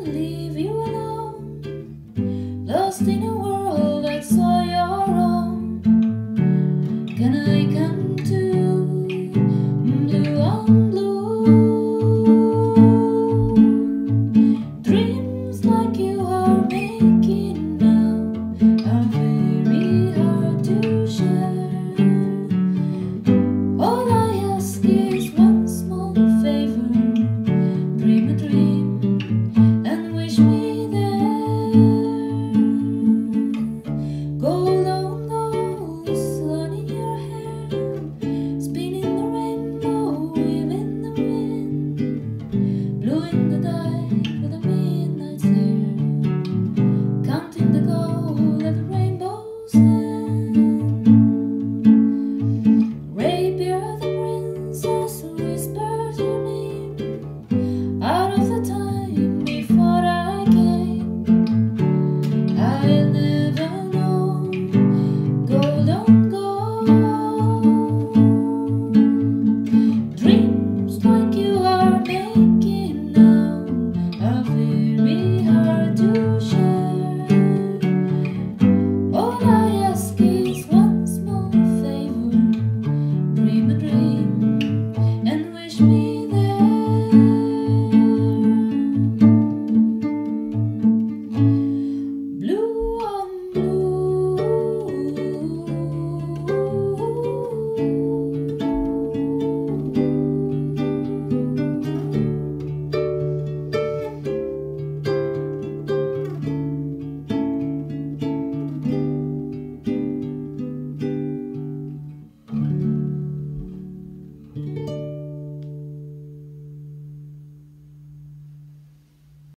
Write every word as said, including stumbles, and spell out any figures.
leave you alone, lost in a world that's all your own. Can I come to blue on blue? Dreams like you are making now are very hard to share. All I ask is one small favor: dream a dream and wish me there. Gold on gold, sun in your hair, spinning the rainbow, waving the wind, blue in the dye.